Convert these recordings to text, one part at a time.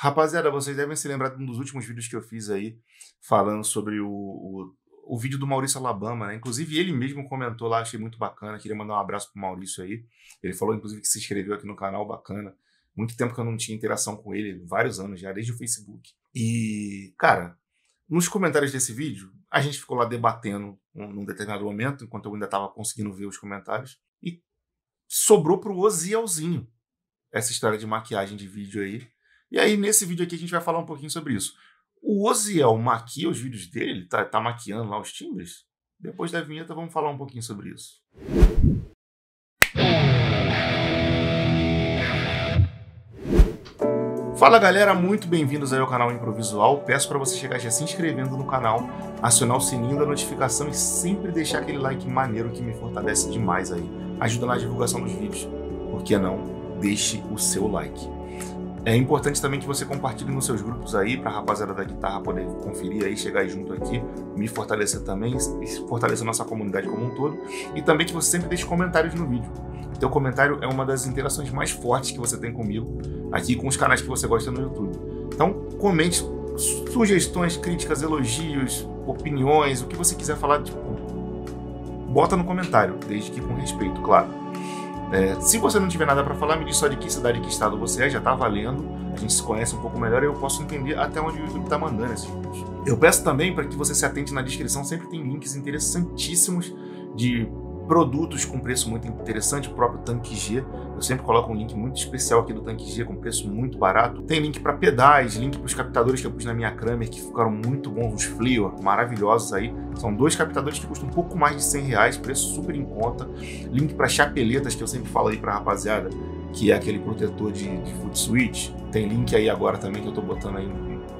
Rapaziada, vocês devem se lembrar de um dos últimos vídeos que eu fiz aí, falando sobre o vídeo do Maurício Alabama, né? Inclusive, ele mesmo comentou lá, achei muito bacana, queria mandar um abraço pro Maurício aí. Ele falou, inclusive, que se inscreveu aqui no canal, bacana. Muito tempo que eu não tinha interação com ele, vários anos já, desde o Facebook. E, cara, nos comentários desse vídeo, a gente ficou lá debatendo num determinado momento, enquanto eu ainda estava conseguindo ver os comentários, e sobrou pro Ozielzinho essa história de maquiagem de vídeo aí. E aí, nesse vídeo aqui, a gente vai falar um pouquinho sobre isso. O Oziel maquia os vídeos dele? Ele tá maquiando lá os timbres? Depois da vinheta, vamos falar um pouquinho sobre isso. Fala galera, muito bem-vindos aí ao canal Improvisual. Peço para você chegar já se inscrevendo no canal, acionar o sininho da notificação e sempre deixar aquele like maneiro que me fortalece demais aí. Ajuda na divulgação dos vídeos. Por que não? Deixe o seu like. É importante também que você compartilhe nos seus grupos aí, para a rapaziada da guitarra poder conferir aí, chegar junto aqui, me fortalecer também, e fortalecer a nossa comunidade como um todo. E também que você sempre deixe comentários no vídeo. O teu comentário é uma das interações mais fortes que você tem comigo, aqui com os canais que você gosta no YouTube. Então, comente sugestões, críticas, elogios, opiniões, o que você quiser falar, tipo, bota no comentário, desde que com respeito, claro. Se você não tiver nada para falar, me diz só de que cidade e que estado você é, já tá valendo. A gente se conhece um pouco melhor e eu posso entender até onde o YouTube tá mandando esses vídeos. Eu peço também para que você se atente na descrição, sempre tem links interessantíssimos de produtos com preço muito interessante, o próprio Tanque G. Eu sempre coloco um link muito especial aqui do Tanque G com preço muito barato. Tem link para pedais, link para os captadores que eu pus na minha Kramer, que ficaram muito bons, os Fleer, maravilhosos aí. São dois captadores que custam um pouco mais de R$100, preço super em conta. Link para chapeletas, que eu sempre falo aí pra rapaziada, que é aquele protetor de foot switch. Tem link aí agora também que eu tô botando aí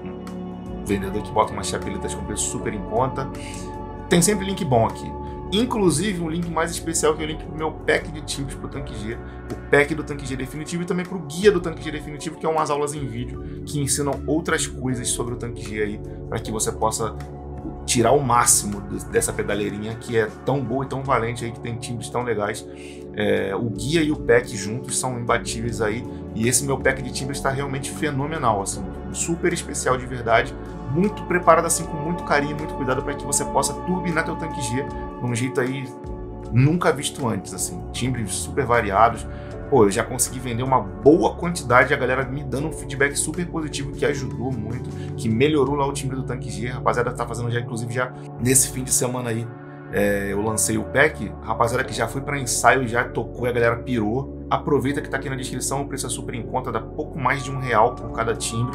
um vendedor que bota umas chapeletas com preço super em conta. Tem sempre link bom aqui. Inclusive um link mais especial, que é o link pro meu pack de timbres pro Tanque G, o pack do Tanque G Definitivo, e também pro guia do Tanque G Definitivo, que é umas aulas em vídeo que ensinam outras coisas sobre o Tanque G aí, para que você possa tirar o máximo dessa pedaleirinha que é tão boa e tão valente aí, que tem timbres tão legais. O guia e o pack juntos são imbatíveis aí, e esse meu pack de timbres está realmente fenomenal, assim, super especial de verdade, muito preparado assim, com muito carinho, muito cuidado, para que você possa turbinar teu Tanque G de um jeito aí nunca visto antes, assim, timbres super variados. Pô, eu já consegui vender uma boa quantidade, a galera me dando um feedback super positivo, que ajudou muito, que melhorou lá o timbre do Tanque G. A rapaziada tá fazendo já, inclusive, já nesse fim de semana aí, eu lancei o pack, a rapaziada que já foi para ensaio, já tocou e a galera pirou. Aproveita que tá aqui na descrição, o preço é super em conta, dá pouco mais de R$1 por cada timbre,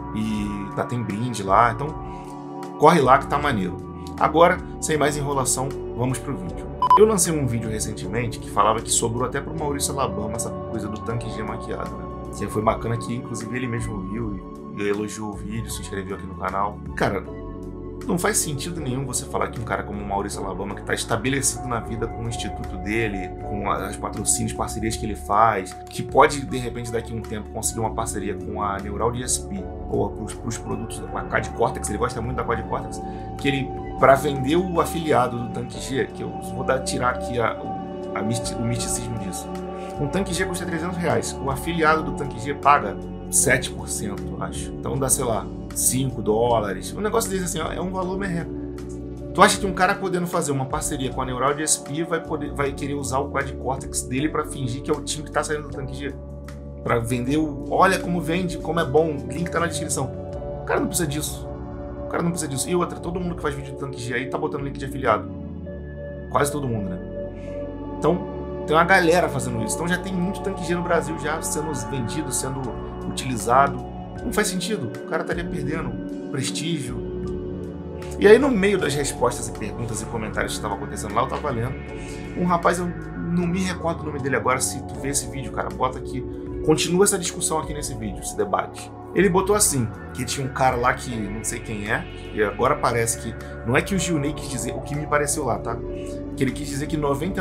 e tá, tem brinde lá, então corre lá que tá maneiro. Agora, sem mais enrolação, vamos pro vídeo. Eu lancei um vídeo recentemente que falava que sobrou até pro Maurício Alabama essa coisa do Tanque G maquiado, né? Que foi bacana, que inclusive ele mesmo viu e elogiou o vídeo, se inscreveu aqui no canal. Cara, não faz sentido nenhum você falar que um cara como o Maurício Alabama, que está estabelecido na vida com o instituto dele, com as patrocínios, parcerias que ele faz, que pode, de repente, daqui a um tempo, conseguir uma parceria com a Neural DSP ou para os produtos da Quad Cortex, ele gosta muito da Quad Cortex, que ele, para vender o afiliado do Tanque G, que eu vou tirar aqui o misticismo disso. Um Tanque G custa R$300, o afiliado do Tanque G paga 7%, acho. Então dá, sei lá, $5. Um negócio desse assim, ó, é um valor merreca. Tu acha que um cara podendo fazer uma parceria com a Neural DSP vai querer usar o Quad Cortex dele para fingir que é o time que tá saindo do Tanque G? Para vender olha como vende, como é bom, o link tá na descrição. O cara não precisa disso. O cara não precisa disso. E outra, todo mundo que faz vídeo do Tanque G aí tá botando link de afiliado. Quase todo mundo, né? Então, tem uma galera fazendo isso. Então já tem muito Tanque G no Brasil já sendo vendido, sendo utilizado. Não faz sentido. O cara estaria perdendo prestígio. E aí, no meio das respostas e perguntas e comentários que estavam acontecendo lá, eu tava lendo um rapaz, eu não me recordo o nome dele agora. Se tu vê esse vídeo, cara, bota aqui. Continua essa discussão aqui nesse vídeo, esse debate. Ele botou assim, que tinha um cara lá que não sei quem é, e agora parece que... Não é que o Gilney quis dizer, o que me pareceu lá, tá? Que ele quis dizer que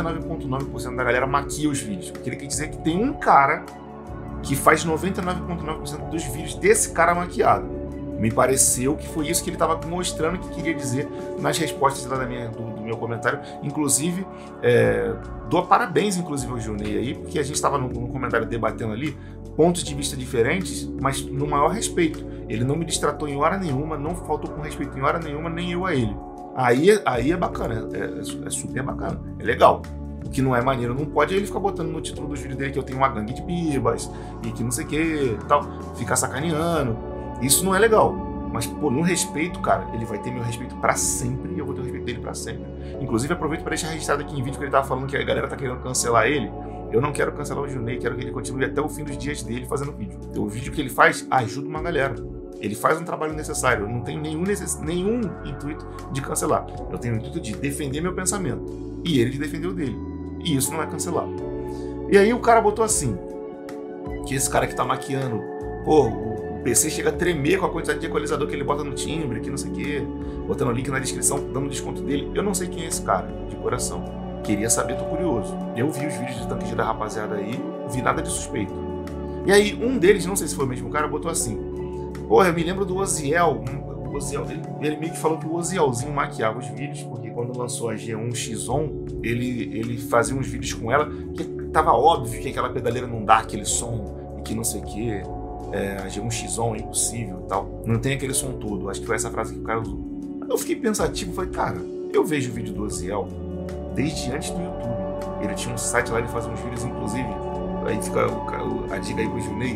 99,9% da galera maquia os vídeos. Porque ele quis dizer que tem um cara que faz 99,9% dos vídeos desse cara maquiado. Me pareceu que foi isso que ele estava mostrando que queria dizer nas respostas lá do meu comentário. Inclusive, dou parabéns inclusive ao Junei aí, porque a gente estava no comentário debatendo ali pontos de vista diferentes, mas no maior respeito. Ele não me distratou em hora nenhuma, não faltou com respeito em hora nenhuma, nem eu a ele. Aí é bacana, é super bacana, é legal. O que não é maneiro, não pode ele ficar botando no título dos vídeos dele que eu tenho uma gangue de bibas e que não sei o que tal, ficar sacaneando. Isso não é legal. Mas, pô, no respeito, cara, ele vai ter meu respeito pra sempre e eu vou ter o respeito dele pra sempre. Inclusive, aproveito para deixar registrado aqui em vídeo que ele tava falando que a galera tá querendo cancelar ele. Eu não quero cancelar o Junei, quero que ele continue até o fim dos dias dele fazendo vídeo. O vídeo que ele faz ajuda uma galera. Ele faz um trabalho necessário. Eu não tenho nenhum intuito de cancelar. Eu tenho o intuito de defender meu pensamento. E ele de defender o dele. E isso não é cancelar. E aí o cara botou assim, que esse cara que tá maquiando, pô, o PC chega a tremer com a quantidade de equalizador que ele bota no timbre, que não sei o quê, botando o link na descrição, dando desconto dele. Eu não sei quem é esse cara, de coração. Queria saber, tô curioso. Eu vi os vídeos de tanque da rapaziada aí, vi nada de suspeito. E aí um deles, não sei se foi o mesmo cara, botou assim, porra, eu me lembro do Oziel. O Oziel, ele meio que falou que o Ozielzinho maquiava os vídeos, porque quando lançou a G1X-On, ele fazia uns vídeos com ela, que tava óbvio que aquela pedaleira não dá aquele som, e que não sei o que, a G1X-On é impossível e tal. Não tem aquele som todo, acho que foi essa frase que o cara usou. Eu fiquei pensativo, falei, cara, eu vejo o vídeo do Oziel desde antes do YouTube. Ele tinha um site lá, ele fazia uns vídeos, inclusive, aí fica a dica aí pro Junei.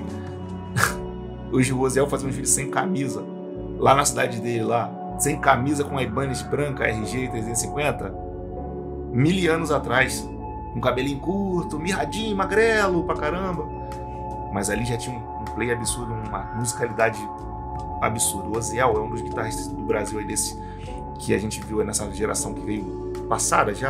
Hoje o Oziel fazia uns vídeos sem camisa, lá na cidade dele, lá, sem camisa, com a Ibanez branca, RG 350, 1000 anos atrás, com cabelinho curto, mirradinho, magrelo pra caramba. Mas ali já tinha um play absurdo, uma musicalidade absurda. O Oziel é um dos guitarristas do Brasil aí desse que a gente viu nessa geração que veio passada já,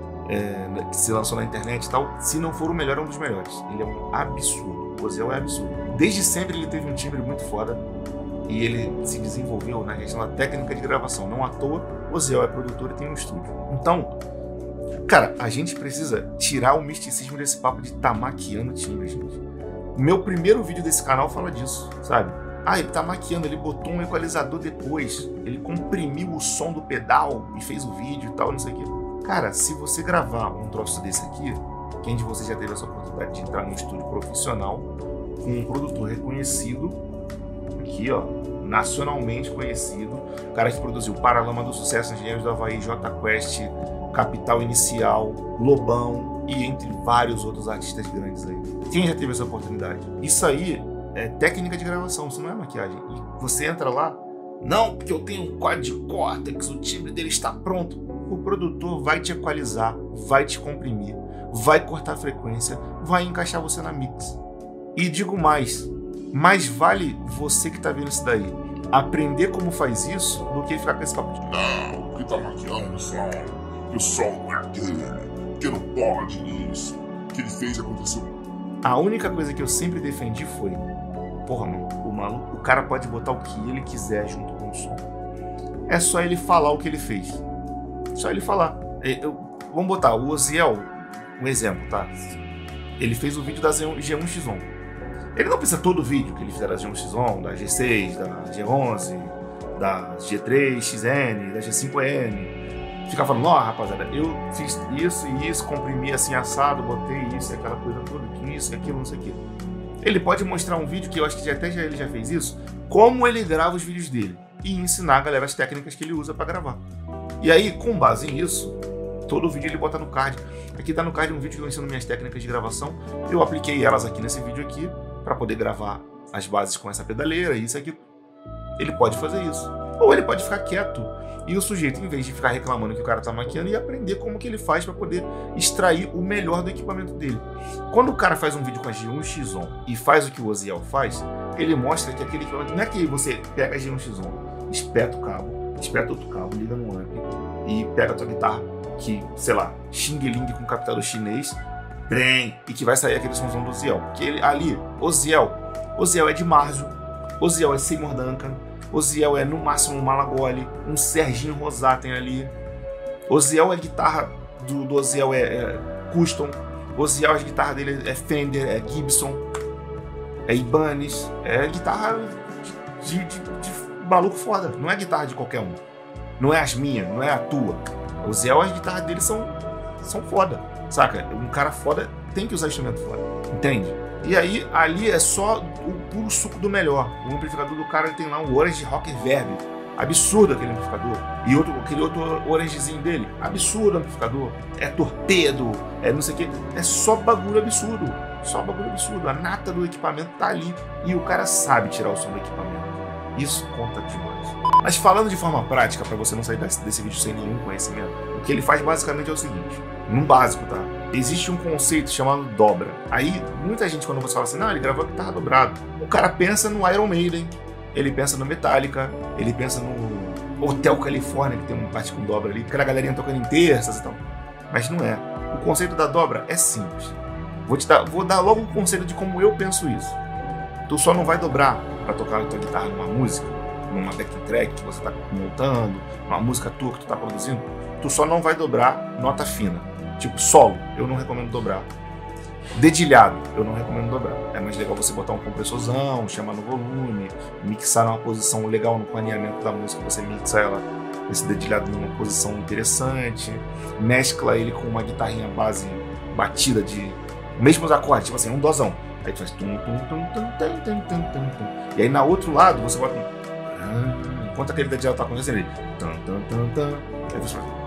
que se lançou na internet e tal. Se não for o melhor, é um dos melhores. Ele é um absurdo. O Oziel é absurdo. Desde sempre ele teve um timbre muito foda e ele se desenvolveu na questão da técnica de gravação. Não à toa, o Oziel é produtor e tem um estúdio. Então, cara, a gente precisa tirar o misticismo desse papo de tá maquiando timbre, gente. O meu primeiro vídeo desse canal fala disso, sabe? Ah, ele tá maquiando, ele botou um equalizador depois, ele comprimiu o som do pedal e fez o vídeo e tal, não sei o quê. Cara, se você gravar um troço desse aqui, quem de vocês já teve essa oportunidade de entrar num estúdio profissional com um produtor reconhecido, aqui ó, nacionalmente conhecido, o cara que produziu Paralama do Sucesso, Engenheiros do Havaí, J Quest, Capital Inicial, Lobão e entre vários outros artistas grandes aí. Quem já teve essa oportunidade? Isso aí é técnica de gravação, isso não é maquiagem. E você entra lá, não, porque eu tenho um quad Cortex, o timbre dele está pronto. O produtor vai te equalizar, vai te comprimir, vai cortar a frequência, vai encaixar você na mix. E digo mais vale você que tá vendo isso daí aprender como faz isso do que ficar com esse papo de não, que tá maquiando o som, que o som não é aquele, que não pode isso, que ele fez e aconteceu. A única coisa que eu sempre defendi foi, porra, mano, o cara pode botar o que ele quiser junto com o som. É só ele falar o que ele fez. Só ele falar. Vamos botar o Oziel, um exemplo, tá? Ele fez o vídeo da G1X-On. Ele não precisa todo o vídeo que ele fizer da G1X-On, da G6, da G11, da G3, XN, da G5N. Ficar falando, ó, rapaziada, eu fiz isso e isso, comprimi assim assado, botei isso e aquela coisa toda, isso e aquilo, não sei o que. Ele pode mostrar um vídeo, que eu acho que ele já fez isso, como ele grava os vídeos dele e ensinar a galera as técnicas que ele usa para gravar. E aí, com base nisso, todo vídeo ele bota no card. Aqui tá no card um vídeo que eu ensino minhas técnicas de gravação. Eu apliquei elas aqui nesse vídeo aqui para poder gravar as bases com essa pedaleira e isso aqui. Ele pode fazer isso. Ou ele pode ficar quieto e o sujeito, em vez de ficar reclamando que o cara tá maquiando, e aprender como que ele faz para poder extrair o melhor do equipamento dele. Quando o cara faz um vídeo com a G1X-On e faz o que o Oziel faz, ele mostra que aquele equipamento não é que você pega a G1X-On, espeta o cabo, espeta outro cabo, liga no amp e pega a tua guitarra que, sei lá, Xing Ling com captador chinês, bem, e que vai sair aquele somzão do Oziel. Porque ele, ali, Oziel é de Marzo, Oziel é Seymour Duncan, Oziel é no máximo um Malagoli, um Serginho Rosá tem ali. Oziel, a guitarra do Oziel é custom. Oziel, a guitarra dele é Fender, é Gibson, é Ibanez, é guitarra maluco foda. Não é a guitarra de qualquer um. Não é as minhas, não é a tua. O Zé, as guitarras dele são foda, saca? Um cara foda tem que usar instrumento foda, entende? E aí, ali é só o puro suco do melhor. O amplificador do cara tem lá um Orange Rocker Verb. Absurdo aquele amplificador. E aquele outro orangezinho dele. Absurdo o amplificador. É torpedo, é não sei o que. É só bagulho absurdo. Só bagulho absurdo. A nata do equipamento tá ali. E o cara sabe tirar o som do equipamento. Isso conta demais. Mas falando de forma prática, para você não sair desse vídeo sem nenhum conhecimento, o que ele faz basicamente é o seguinte. No básico, tá? Existe um conceito chamado dobra. Aí, muita gente quando você fala assim, não, ele gravou a guitarra dobrado. O cara pensa no Iron Maiden. Ele pensa no Metallica, ele pensa no Hotel California, que tem uma parte com dobra ali, aquela galerinha tocando em terças e tal. Mas não é. O conceito da dobra é simples. Vou dar logo um conceito de como eu penso isso. Tu só não vai dobrar para tocar a tua guitarra numa música, numa backing track que você tá montando, uma música tua que tu tá produzindo. Tu só não vai dobrar nota fina. Tipo, solo, eu não recomendo dobrar. Dedilhado, eu não recomendo dobrar. É mais legal você botar um compressorzão, chamar no volume, mixar numa posição legal no planeamento da música, você mixa ela, esse dedilhado numa posição interessante, mescla ele com uma guitarrinha base batida de mesmos acordes, tipo assim, um dozão. Aí tu faz tum, tum, tum, tum, tum, tum, tum, tum, tum. E aí na outro lado você bota um... enquanto aquele dedilhado tá acontecendo ele tum, tum, tum, tum. Aí você faz...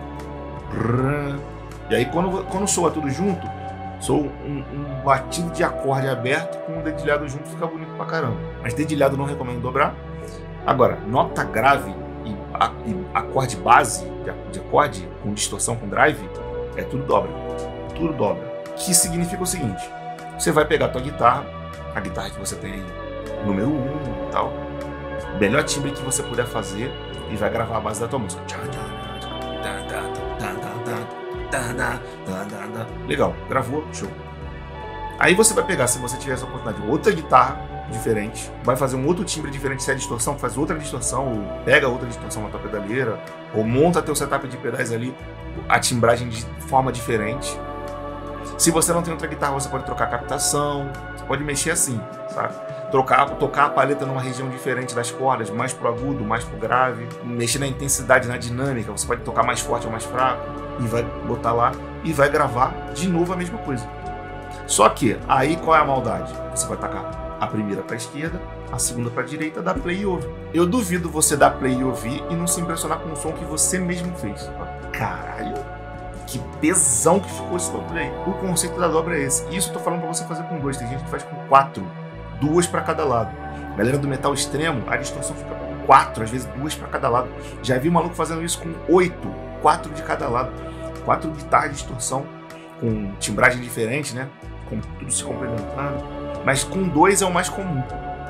E aí quando soa tudo junto, sou um batido de acorde aberto com o dedilhado junto, fica bonito pra caramba. Mas dedilhado não recomendo dobrar. Agora, nota grave e acorde base de acorde com distorção, com drive, é tudo dobra. Tudo dobra. Que significa o seguinte: você vai pegar a tua guitarra, a guitarra que você tem aí, número 1 e tal, melhor timbre que você puder fazer, e vai gravar a base da tua música. Legal, gravou, show. Aí você vai pegar, se você tiver essa oportunidade, outra guitarra diferente, vai fazer um outro timbre diferente. Se é distorsão, faz outra distorção, ou pega outra distorção na tua pedaleira, ou monta teu setup de pedais ali, a timbragem de forma diferente. Se você não tem outra guitarra, você pode trocar a captação, você pode mexer assim, sabe? Tocar a paleta numa região diferente das cordas, mais pro agudo, mais pro grave, mexer na intensidade, na dinâmica, você pode tocar mais forte ou mais fraco, e vai botar lá e vai gravar de novo a mesma coisa. Só que, aí qual é a maldade? Você vai tacar a primeira pra esquerda, a segunda pra direita, dar play e ouvir. Eu duvido você dar play e ouvir e não se impressionar com o som que você mesmo fez. Caralho, que tesão que ficou esse bagulho aí. O conceito da dobra é esse. Isso eu tô falando pra você fazer com 2, tem gente que faz com 4. 2 pra cada lado. Galera do metal extremo, a distorção fica com 4, às vezes 2 pra cada lado. Já vi um maluco fazendo isso com 8, 4 de cada lado. 4 guitarras de distorção, com timbragem diferente, né? Com tudo se complementando. Mas com 2 é o mais comum.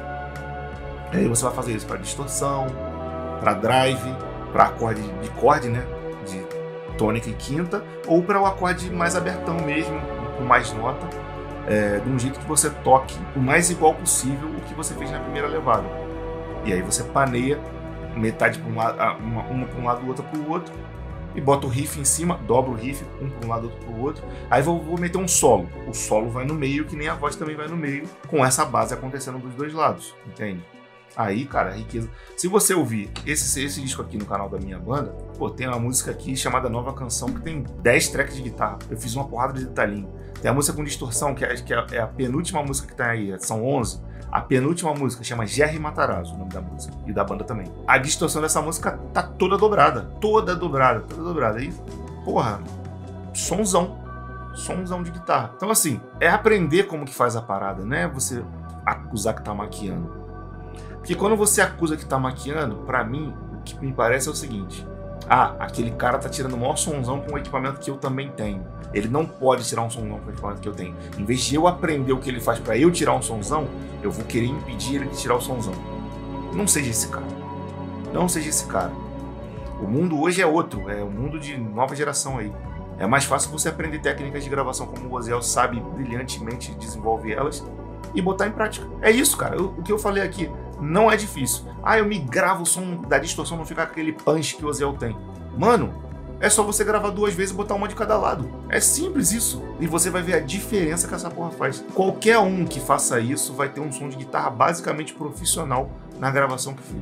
E aí você vai fazer isso para distorção, para drive, para acorde de chord, né? De tônica e quinta, ou para o acorde mais abertão mesmo, com mais nota, de um jeito que você toque o mais igual possível o que você fez na primeira levada. E aí você paneia metade para um lado, uma para um lado, outra para o outro, e bota o riff em cima, dobra o riff, um para um lado, outro para o outro. Aí vou meter um solo. O solo vai no meio, que nem a voz também vai no meio, com essa base acontecendo dos dois lados, entende? Aí, cara, riqueza. Se você ouvir esse disco aqui no canal da minha banda, pô, tem uma música aqui chamada Nova Canção, que tem 10 tracks de guitarra. Eu fiz uma porrada de detalhinho. Tem a música com distorção, que é a penúltima música que tá aí, são 11. A penúltima música chama Jerry Matarazzo, o nome da música, e da banda também. A distorção dessa música tá toda dobrada. Toda dobrada. Aí, porra, sonzão de guitarra. Então, assim, é aprender como que faz a parada, né? Você acusar que tá maquiando. Porque quando você acusa que tá maquiando, pra mim, o que me parece é o seguinte: aquele cara tá tirando o maior sonzão com o equipamento que eu também tenho. Ele não pode tirar um sonzão com o equipamento que eu tenho. Em vez de eu aprender o que ele faz pra eu tirar um sonzão, eu vou querer impedir ele de tirar o sonzão. Não seja esse cara. Não seja esse cara. O mundo hoje é outro, é um mundo de nova geração aí. É mais fácil você aprender técnicas de gravação como o Oziel sabe brilhantemente desenvolver elas e botar em prática. É isso, cara. O que eu falei aqui não é difícil. Eu me gravo o som da distorção, não ficar aquele punch que o Oziel tem. Mano, é só você gravar 2 vezes e botar uma de cada lado. É simples isso. E você vai ver a diferença que essa porra faz. Qualquer um que faça isso vai ter um som de guitarra basicamente profissional na gravação que fez.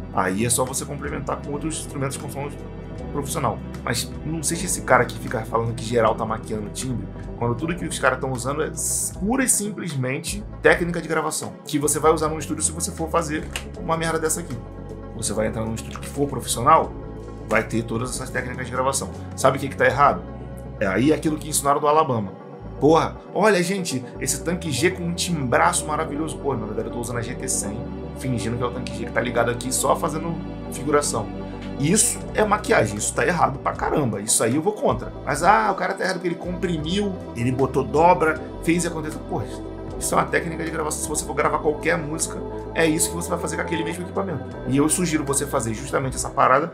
Aí é só você complementar com outros instrumentos com som profissional. Mas não seja esse cara que fica falando que geral tá maquiando o timbre, quando tudo que os caras estão usando é pura e simplesmente técnica de gravação, que você vai usar no estúdio se você for fazer uma merda dessa aqui. Você vai entrar num estúdio que for profissional, vai ter todas essas técnicas de gravação. Sabe o que tá errado? É aí aquilo que ensinaram do Alabama. Porra, olha gente, esse tanque G com um timbraço maravilhoso. Pô, na verdade eu tô usando a GT100, fingindo que é o tanque G que tá ligado aqui só fazendo figuração. Isso é maquiagem, isso tá errado pra caramba, isso aí eu vou contra. Mas o cara tá errado porque ele comprimiu, ele botou dobra, fez e aconteceu. Porra, isso é uma técnica de gravação. Se você for gravar qualquer música, é isso que você vai fazer com aquele mesmo equipamento. E eu sugiro você fazer justamente essa parada,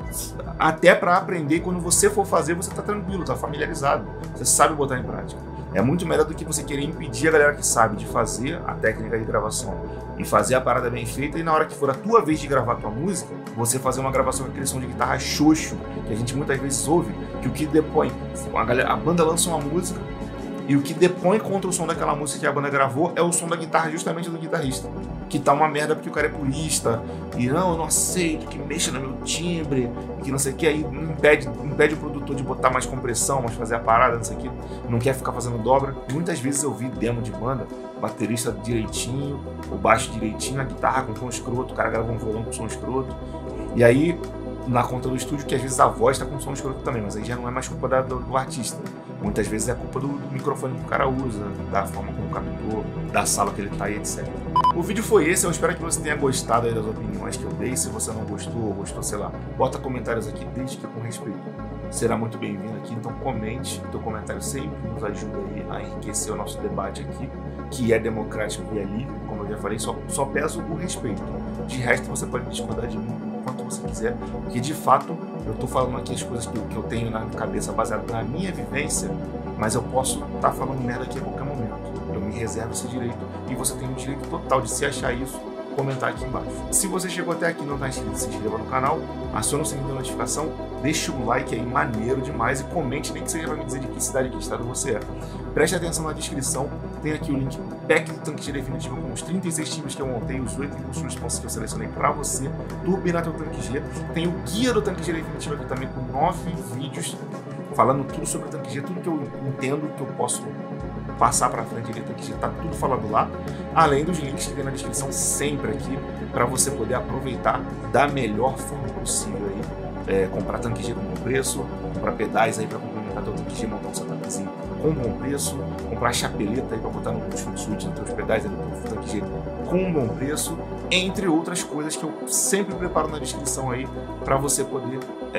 até pra aprender, quando você for fazer, você tá tranquilo, tá familiarizado, você sabe botar em prática. É muito melhor do que você querer impedir a galera que sabe de fazer a técnica de gravação e fazer a parada bem feita, e na hora que for a tua vez de gravar a tua música, você fazer uma gravação com aquele som de guitarra xoxo, que a gente muitas vezes ouve, que o que depõe, a banda lança uma música, e o que depõe contra o som daquela música que a banda gravou é o som da guitarra justamente do guitarrista. Que tá uma merda porque o cara é purista, e não, eu não aceito que mexa no meu timbre, e que não sei o que, aí impede o produtor de botar mais compressão, mas fazer a parada, não sei o que, não quer ficar fazendo dobra. Muitas vezes eu vi demo de banda, baterista direitinho, o baixo direitinho, a guitarra com som escroto, o cara grava um violão com som escroto, e aí na conta do estúdio que às vezes a voz tá com som escroto também, mas aí já não é mais culpa do artista. Muitas vezes é culpa do microfone que o cara usa, da forma como captou, da sala que ele tá e etc. O vídeo foi esse, eu espero que você tenha gostado aí das opiniões que eu dei. Se você não gostou ou gostou, sei lá, bota comentários aqui, desde que com respeito. Será muito bem-vindo aqui, então comente. Teu comentário sempre nos ajuda aí a enriquecer o nosso debate aqui, que é democrático e é livre, como eu já falei, só peço o respeito. De resto, você pode discordar de mim quanto você quiser, porque de fato eu tô falando aqui as coisas que eu tenho na cabeça baseado na minha vivência, mas eu posso estar falando merda aqui a qualquer momento. Eu me reservo esse direito e você tem o direito total de, se achar isso, comentar aqui embaixo. Se você chegou até aqui e não está inscrito, se inscreva no canal, acione o sininho da notificação, deixe um like aí maneiro demais e comente, nem que seja para me dizer de que cidade, que estado você é. Preste atenção na descrição, tem aqui o link do pack do tanque G definitivo com os 36 timbres que eu montei, os 8 impulsos responses que eu selecionei para você turbinar teu tanque G. Tem o guia do tanque G definitivo aqui também com 9 vídeos falando tudo sobre o tanque G, tudo que eu entendo que eu posso passar para frente ali, tanque G, tá tudo falado lá, além dos links que tem na descrição sempre aqui para você poder aproveitar da melhor forma possível aí, comprar tanque G com bom preço, comprar pedais aí para complementar teu tanque G, montar um setup com bom preço, comprar chapeleta aí para botar no switch nos teus pedais aí do tanque G com bom preço, entre outras coisas que eu sempre preparo na descrição aí para você poder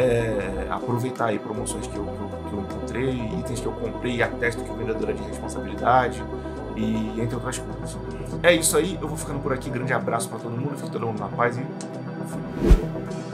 aproveitar aí promoções que eu encontrei, itens que eu comprei e atesto que o vendedor é de responsabilidade, e entre outras coisas. É isso aí, eu vou ficando por aqui, grande abraço para todo mundo, fique todo mundo na paz e fui.